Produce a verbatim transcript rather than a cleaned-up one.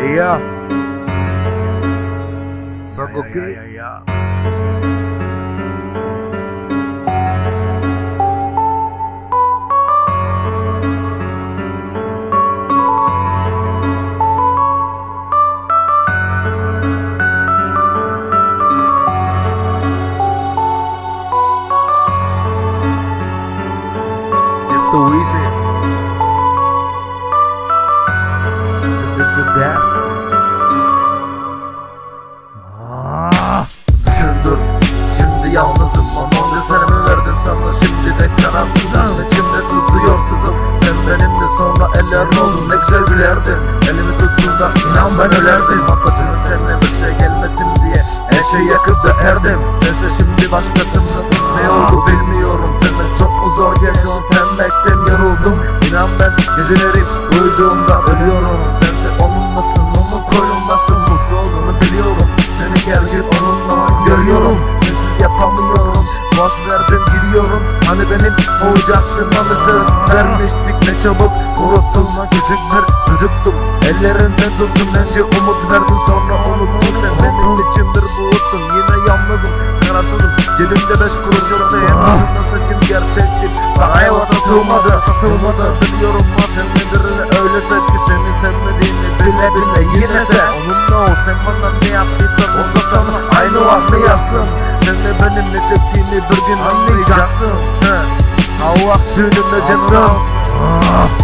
Yeah. Suck okay. Yeah, yeah, yeah, If the Weezy, the, the, the death. Ah, düşündür, şimdi yalnızım. On on senemi verdim sana, şimdi de kararsızım. İçimde sızlıyor sızım. Sen benimle sonra eller oldun, ne güzel gülerdin. Elimi tuttuğunda inan ben ölerdim. Masacının teline bir şey gelmesin diye her şeyi yakıp da erdim. Sense şimdi başkasındasın, ne oldu bilmiyorum. Senden çok mu zor geliyor, sevmekten yoruldum. İnan ben geceleri uyuduğumda ölüyorum. Sense onunlasın, onun koynundasın. Mutlu olduğunu biliyorum. Seni her gün onunla görüyorum. Sensiz yapamıyorum, boş verdim gidiyorum. Hani benim olacaktın, hani söz vermiştik, ne çabuk unuttun. Küçük bir çocuktum, ellerinden tuttum. Önce umut verdin, sonra unuttun. Sen benim için bir buğuttun. Yine yalnızım, kararsızım. Cebimde beş kuruş yok da yanlışında sakın gerçektir. Paraya satılmadı, satılmadı biliyorum ama sen nedirine öyle sev ki seni sevmediğini bile bile yine sev. Onunla ol, sen bana ne yaptıysan o da sana aynı o anı yapsın. Sen de benim ne çektiğimi bir gün anlayacaksın. Allah düğünümde ceza.